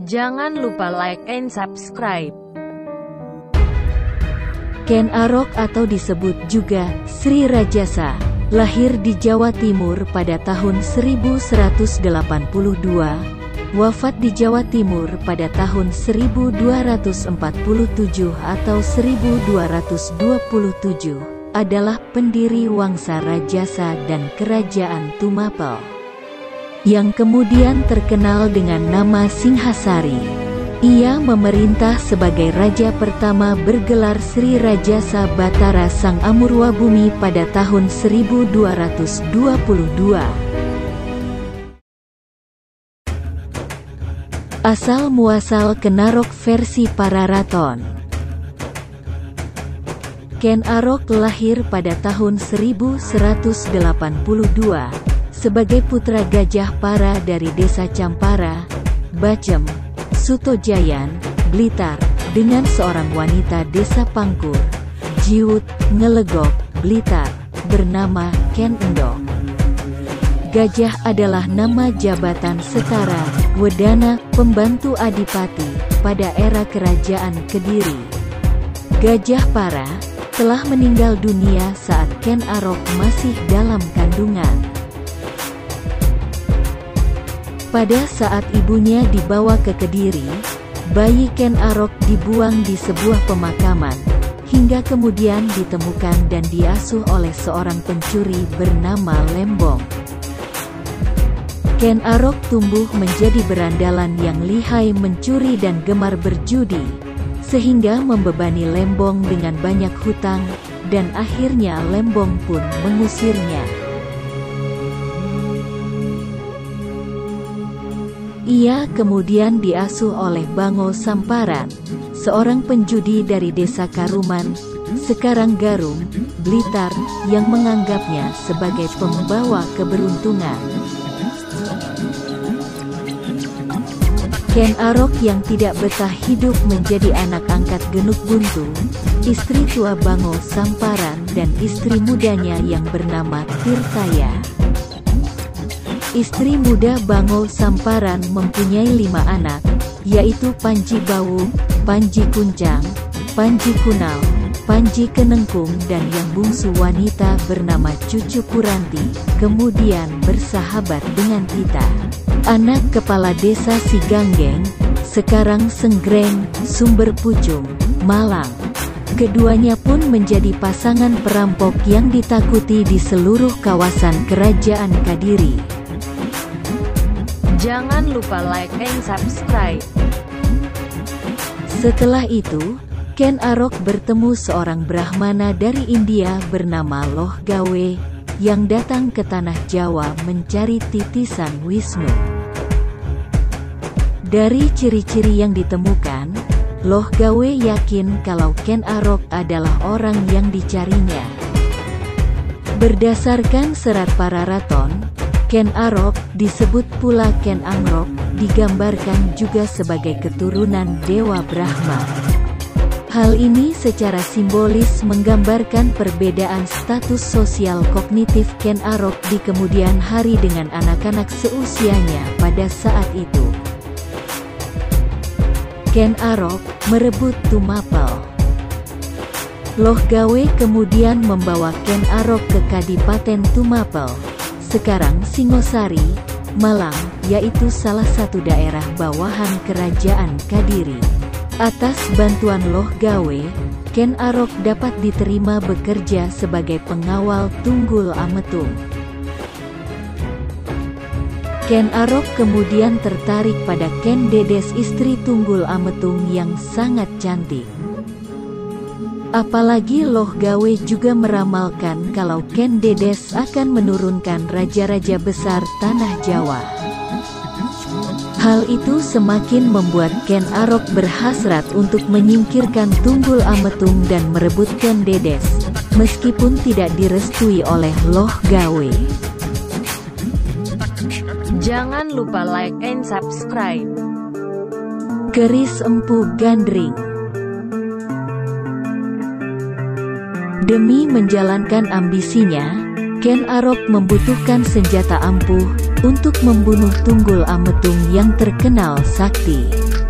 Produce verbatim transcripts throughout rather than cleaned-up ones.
Jangan lupa like and subscribe. Ken Arok atau disebut juga Sri Rajasa, lahir di Jawa Timur pada tahun seribu seratus delapan puluh dua, wafat di Jawa Timur pada tahun seribu dua ratus empat puluh tujuh atau seribu dua ratus dua puluh tujuh, adalah pendiri Wangsa Rajasa dan Kerajaan Tumapel, yang kemudian terkenal dengan nama Singhasari. Ia memerintah sebagai raja pertama bergelar Sri Rajasa Batara Sang Amurwabhumi pada tahun seribu dua ratus dua puluh dua. Asal-muasal Ken Arok versi Pararaton. Ken Arok lahir pada tahun seribu seratus delapan puluh dua, sebagai putra Gajah Para dari desa Campara, Bacem, Sutojayan, Blitar, dengan seorang wanita desa Pangkur, Jiut, Ngelegok, Blitar, bernama Ken Endok. Gajah adalah nama jabatan setara, Wedana, pembantu Adipati, pada era Kerajaan Kediri. Gajah Para telah meninggal dunia saat Ken Arok masih dalam kandungan. Pada saat ibunya dibawa ke Kediri, bayi Ken Arok dibuang di sebuah pemakaman, hingga kemudian ditemukan dan diasuh oleh seorang pencuri bernama Lembong. Ken Arok tumbuh menjadi berandalan yang lihai mencuri dan gemar berjudi, sehingga membebani Lembong dengan banyak hutang, dan akhirnya Lembong pun mengusirnya. Ia kemudian diasuh oleh Bango Samparan, seorang penjudi dari desa Karuman, sekarang Garum, Blitar, yang menganggapnya sebagai pembawa keberuntungan. Ken Arok yang tidak betah hidup menjadi anak angkat Genuk Buntu, istri tua Bango Samparan dan istri mudanya yang bernama Tirtaya. Istri muda Bango Samparan mempunyai lima anak, yaitu Panji Bawu, Panji Kuncang, Panji Kunal, Panji Kenengkung, dan yang bungsu wanita bernama Cucu Kuranti, kemudian bersahabat dengan Tita, anak kepala desa Siganggeng, sekarang Senggreng, Sumber Pucung, Malang. Keduanya pun menjadi pasangan perampok yang ditakuti di seluruh kawasan Kerajaan Kadiri. Jangan lupa like and subscribe. Setelah itu, Ken Arok bertemu seorang Brahmana dari India bernama Loh Gawe, yang datang ke tanah Jawa mencari titisan Wisnu. Dari ciri-ciri yang ditemukan, Loh Gawe yakin kalau Ken Arok adalah orang yang dicarinya. Berdasarkan serat Pararaton, Ken Arok, disebut pula Ken Angrok, digambarkan juga sebagai keturunan Dewa Brahma. Hal ini secara simbolis menggambarkan perbedaan status sosial kognitif Ken Arok di kemudian hari dengan anak-anak seusianya pada saat itu. Ken Arok merebut Tumapel. Loh Gawe kemudian membawa Ken Arok ke Kadipaten Tumapel, sekarang Singosari, Malang, yaitu salah satu daerah bawahan Kerajaan Kadiri. Atas bantuan Loh Gawe, Ken Arok dapat diterima bekerja sebagai pengawal Tunggul Ametung. Ken Arok kemudian tertarik pada Ken Dedes, istri Tunggul Ametung yang sangat cantik. Apalagi Loh Gawe juga meramalkan kalau Ken Dedes akan menurunkan raja-raja besar tanah Jawa. Hal itu semakin membuat Ken Arok berhasrat untuk menyingkirkan Tunggul Ametung dan merebut Ken Dedes, meskipun tidak direstui oleh Loh Gawe. Jangan lupa like and subscribe. Keris Empu Gandring. Demi menjalankan ambisinya, Ken Arok membutuhkan senjata ampuh untuk membunuh Tunggul Ametung yang terkenal sakti.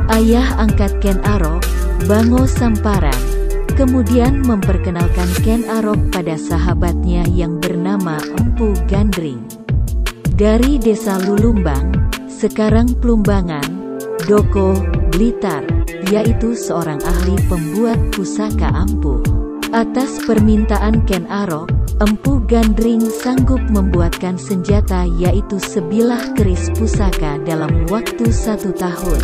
ayah angkat Ken Arok, Bango Samparan, kemudian memperkenalkan Ken Arok pada sahabatnya yang bernama Empu Gandring. Dari desa Lulumbang, sekarang Plumbangan, Doko, Blitar, yaitu seorang ahli pembuat pusaka ampuh. Atas permintaan Ken Arok, Empu Gandring sanggup membuatkan senjata yaitu sebilah keris pusaka dalam waktu satu tahun.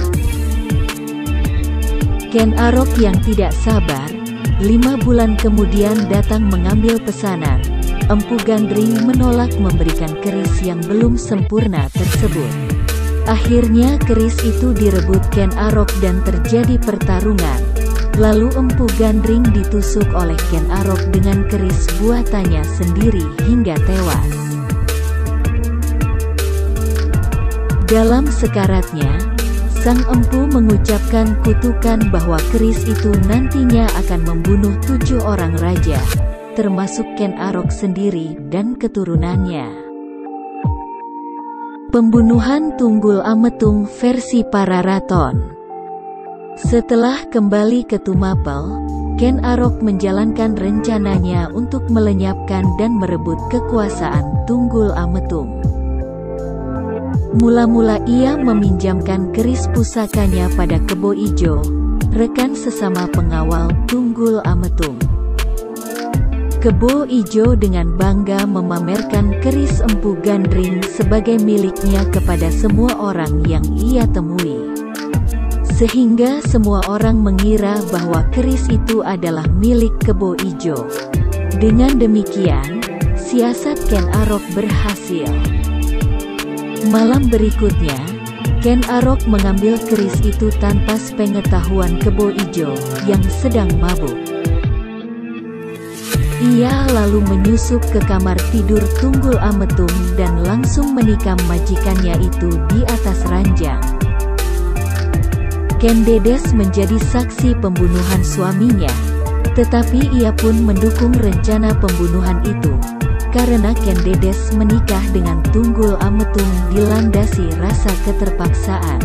Ken Arok yang tidak sabar, lima bulan kemudian datang mengambil pesanan. Empu Gandring menolak memberikan keris yang belum sempurna tersebut. Akhirnya keris itu direbut Ken Arok dan terjadi pertarungan. Lalu Empu Gandring ditusuk oleh Ken Arok dengan keris buatannya sendiri hingga tewas. Dalam sekaratnya, sang empu mengucapkan kutukan bahwa keris itu nantinya akan membunuh tujuh orang raja, termasuk Ken Arok sendiri dan keturunannya. Pembunuhan Tunggul Ametung versi Pararaton. Setelah kembali ke Tumapel, Ken Arok menjalankan rencananya untuk melenyapkan dan merebut kekuasaan Tunggul Ametung. Mula-mula ia meminjamkan keris pusakanya pada Kebo Ijo, rekan sesama pengawal Tunggul Ametung. Kebo Ijo dengan bangga memamerkan keris Empu Gandring sebagai miliknya kepada semua orang yang ia temui. Sehingga semua orang mengira bahwa keris itu adalah milik Kebo Ijo. Dengan demikian, siasat Ken Arok berhasil. Malam berikutnya, Ken Arok mengambil keris itu tanpa sepengetahuan Kebo Ijo yang sedang mabuk. Ia lalu menyusup ke kamar tidur Tunggul Ametung dan langsung menikam majikannya itu di atas ranjang. Ken Dedes menjadi saksi pembunuhan suaminya, tetapi ia pun mendukung rencana pembunuhan itu, karena Ken Dedes menikah dengan Tunggul Ametung dilandasi rasa keterpaksaan.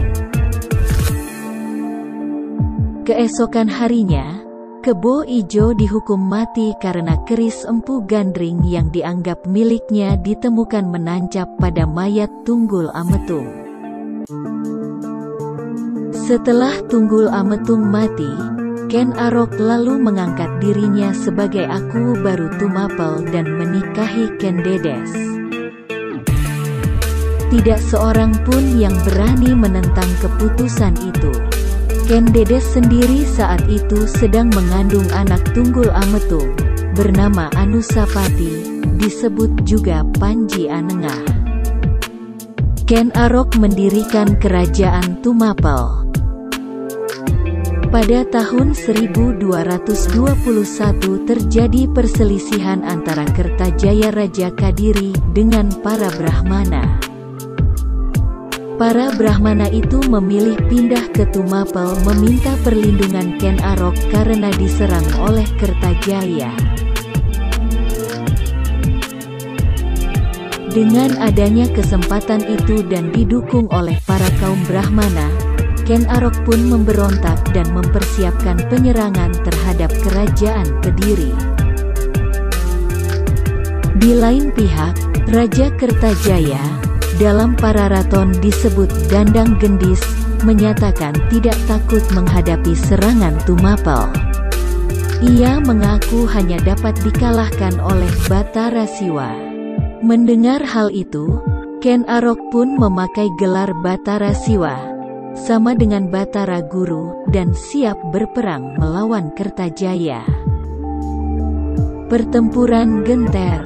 Keesokan harinya, Kebo Ijo dihukum mati karena keris Empu Gandring yang dianggap miliknya ditemukan menancap pada mayat Tunggul Ametung. Setelah Tunggul Ametung mati, Ken Arok lalu mengangkat dirinya sebagai Aku Baru Tumapel dan menikahi Ken Dedes. Tidak seorang pun yang berani menentang keputusan itu. Ken Dedes sendiri saat itu sedang mengandung anak Tunggul Ametung, bernama Anusapati, disebut juga Panji Anengah. Ken Arok mendirikan kerajaan Tumapel. Pada tahun seribu dua ratus dua puluh satu terjadi perselisihan antara Kertajaya Raja Kadiri dengan para Brahmana. Para Brahmana itu memilih pindah ke Tumapel meminta perlindungan Ken Arok karena diserang oleh Kertajaya. Dengan adanya kesempatan itu dan didukung oleh para kaum Brahmana, Ken Arok pun memberontak dan mempersiapkan penyerangan terhadap kerajaan Kediri. Di lain pihak, Raja Kertajaya, dalam Pararaton disebut Dandang Gendis, menyatakan tidak takut menghadapi serangan Tumapel. Ia mengaku hanya dapat dikalahkan oleh Batara Siwa. Mendengar hal itu, Ken Arok pun memakai gelar Batara Siwa, sama dengan Batara Guru, dan siap berperang melawan Kertajaya. Pertempuran Genter.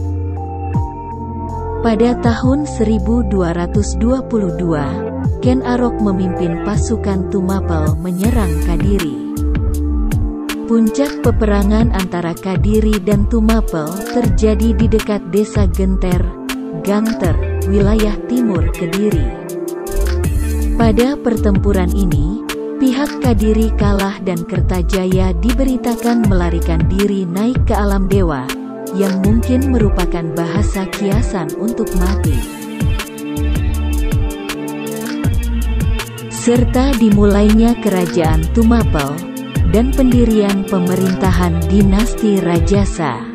Pada tahun seribu dua ratus dua puluh dua, Ken Arok memimpin pasukan Tumapel menyerang Kadiri. Puncak peperangan antara Kadiri dan Tumapel terjadi di dekat desa Genter, Ganter, wilayah timur Kediri. Pada pertempuran ini, pihak Kadiri kalah dan Kertajaya diberitakan melarikan diri naik ke alam dewa, yang mungkin merupakan bahasa kiasan untuk mati. serta dimulainya Kerajaan Tumapel, dan pendirian pemerintahan dinasti Rajasa.